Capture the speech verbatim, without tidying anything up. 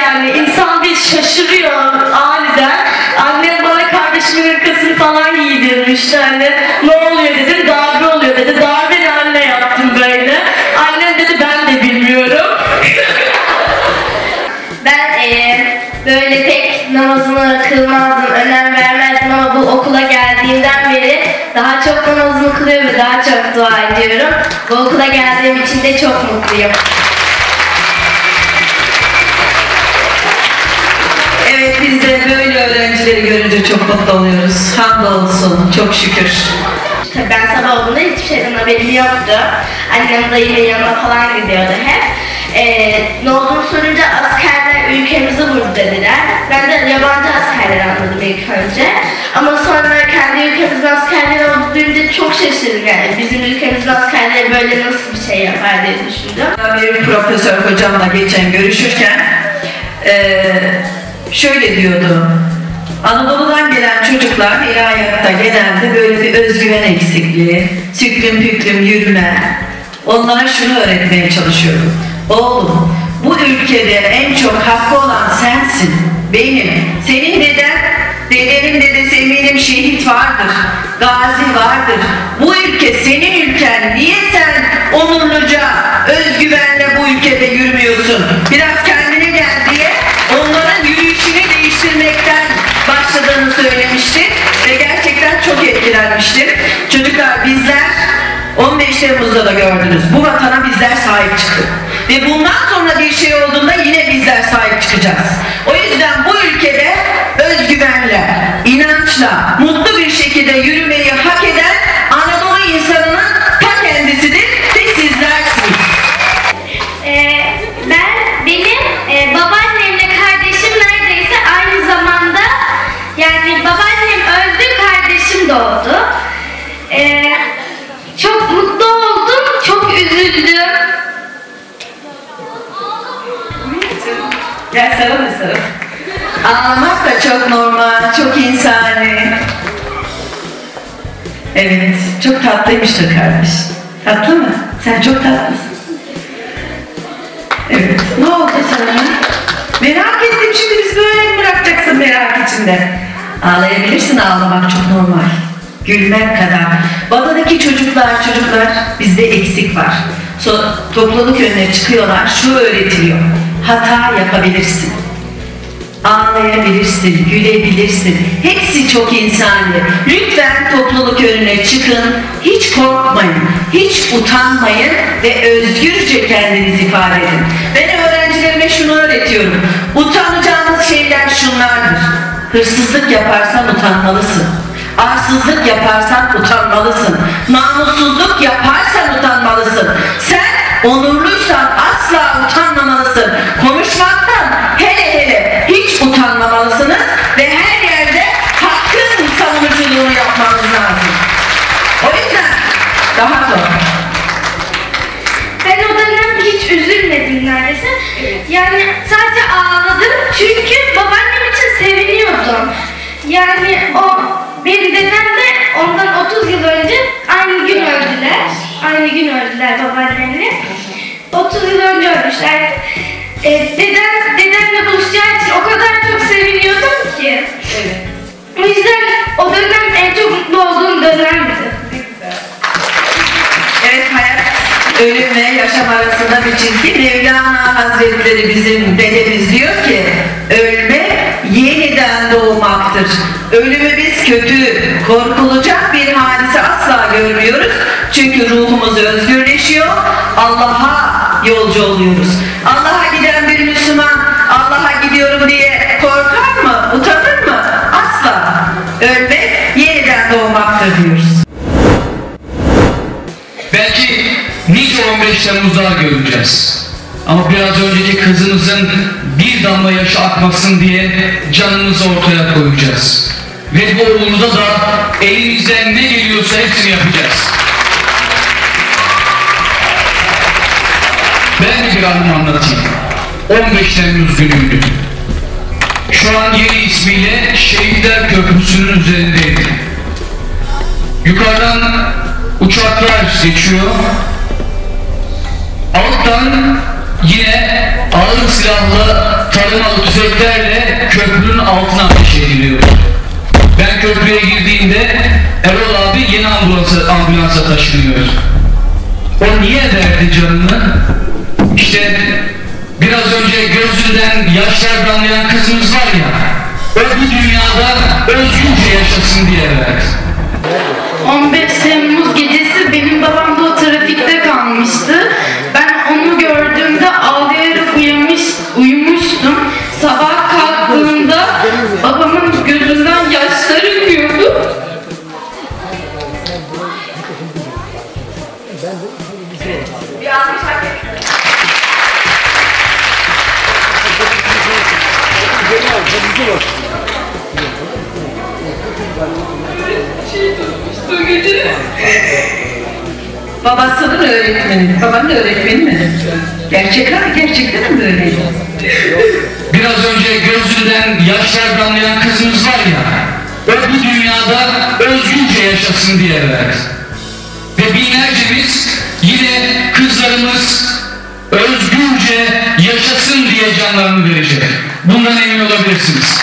yani. İnsan bir şaşırıyor aniden. Annem bana kardeşimin hırkasını falan giydirmişti. Hani ne oluyor dedim, darbe oluyor dedi. Darbe ne anne yaptım böyle. Annem dedi ben de bilmiyorum. Ben e, böyle pek namazımı kılmazdım, önem vermezdim ama bu okula geldiğimden beri daha çok namazımı kılıyorum ve daha çok dua ediyorum. Bu okula geldiğim için de çok mutluyum. Evet, biz de böyle öğrencileri görünce çok mutlu oluyoruz. Hamdolsun, çok şükür. Tabii ben sabah olduğunda hiçbir şeyden haberim yoktu. Annem dayımın yanına falan gidiyordu hep. Ee, ne olduğunu sorunca askerler ülkemizi vurdu dediler. Ben de yabancı askerler anladım ilk önce. Ama sonra kendi ülkemizin askerleri olduğunu duyunca çok şaşırdım yani. Bizim ülkemizin askerleri böyle nasıl bir şey yapar diye düşündüm. Bir profesör hocamla geçen görüşürken ee, şöyle diyordu. Anadolu'dan gelen çocuklar ilahiyatta genelde böyle bir özgüven eksikliği, süklüm püklüm yürüme. Onlara şunu öğretmeye çalışıyorum. Oğlum, bu ülkede en çok hakkı olan sensin, benim. Senin deden, dedenin dedesi eminim şehit vardır, gazi vardır. Bu ülke senin ülken. Niye sen onurluca, özgüvenle bu ülkede yürümüyorsun? Biraz kendine gel diye onların yürüyüşünü değiştirmekten başladığını söylemişti ve gerçekten çok etkilenmiştim. Çocuklar, bizler on beş Temmuz'da da gördünüz. Bu vatana bizler sahip çıktık. Ve bundan sonra bir şey olduğunda yine bizler sahip çıkacağız. O yüzden bu ülkede özgüvenle, inançla, mutlu bir şekilde yürümeyi hak eden Anadolu insanının ta kendisidir ve sizlersiniz. Ee, ben, benim e, babaannemle kardeşim neredeyse aynı zamanda, yani babaannem öldü, kardeşim doğdu. Ee, çok mutlu oldum, çok üzüldüm. Gel sarıl mı sarıl? Ağlamak da çok normal, çok insani. Evet, çok tatlıymıştır kardeş. Tatlı mı? Sen çok tatlısın. Evet, ne oldu sana? Merak ettim, şimdi biz böyle mi bırakacaksın merak içinde? Ağlayabilirsin, ağlamak çok normal. Gülmek kadar. Badadaki çocuklar, çocuklar bizde eksik var. So, topluluk önüne çıkıyorlar, şu öğretiliyor. Hata yapabilirsin. Ağlayabilirsin, gülebilirsin. Hepsi çok insani. Lütfen topluluk önüne çıkın. Hiç korkmayın, hiç utanmayın ve özgürce kendinizi ifade edin. Ben öğrencilerime şunu öğretiyorum. Utanacağınız şeyler şunlardır. Hırsızlık yaparsan utanmalısın. Arsızlık yaparsan utanmalısın. Namussuzluk yaparsan utanmalısın. Sen onurluysan asla utanmamalısın. Konuşmaktan hele hele hiç utanmamalısınız ve her yerde hakkın savunuculuğunu yapmanız lazım. O yüzden daha zor. Ben o dönem hiç üzülmedim neredeyse. Yani sadece ağladım çünkü babaannem için seviniyordum. Yani o benim dedem de ondan otuz yıl önce aynı gün öldüler. Aynı gün öldüler babaannemle. otuz yıl önce ölmüşler. E, dedem, dedemle buluşacağı için o kadar çok seviniyordum ki. Evet. O yüzden o dönem en çok mutlu olduğum dönemdi. Evet, hayat, ölüm ve yaşam arasında bir çizgi. Mevlana Hazretleri bizim dedemiz diyor ki, ölmek yeniden doğmaktır. Ölümü biz kötü, korkulacak bir hadise asla görmüyoruz. Çünkü ruhumuz özgürleşiyor, Allah'a yolcu oluyoruz. Allah'a giden bir Müslüman, Allah'a gidiyorum diye korkar mı, utanır mı? Asla. Ölmek yeniden doğmaktır diyoruz. Belki nice on beş Temmuz'da göreceğiz. Ama biraz önceki kızımızın bir damla yaşı akmasın diye canımızı ortaya koyacağız. Ve bu uğurda da elimizden ne geliyorsa hepsini yapacağız. Ben de bir anımı anlatayım. on beş Temmuz günüydü. Şu an yeni ismiyle Şehitler Köprüsü'nün üzerindeydim. Yukarıdan uçaklar geçiyor. Alttan yine ağır silahlı tarımalı tüfeklerle köprünün altına ateş ediliyor. Ben köprüye girdiğimde Erol abi yeni ambulansa, ambulansa taşınıyor. O niye verdi canını? İşte biraz önce gözünden yaşlar damlayan kızımız var ya, o bu dünyada özgürce yaşasın diye verdi. on beş Temmuz gecesi benim babam da o trafikte kalmıştı. Ben onu gördüğümde ağlayarak uyanmış, uyumuştum. Sabah kalktığımda babamın gözünden yaşlar akıyordu. Bir alkış hak et. Babasının öğretmeni, babanın öğretmeni mi? Gerçekten mi? Gerçekten mi böyleydi? Biraz önce gözünden yaşlar damlayan kızımız var ya, o bu dünyada özgürce yaşasın diye verdi. Ve binlercemiz yine kızlarımız özgürce yaşasın diye canlarını verecek. Bundan emin olabilirsiniz.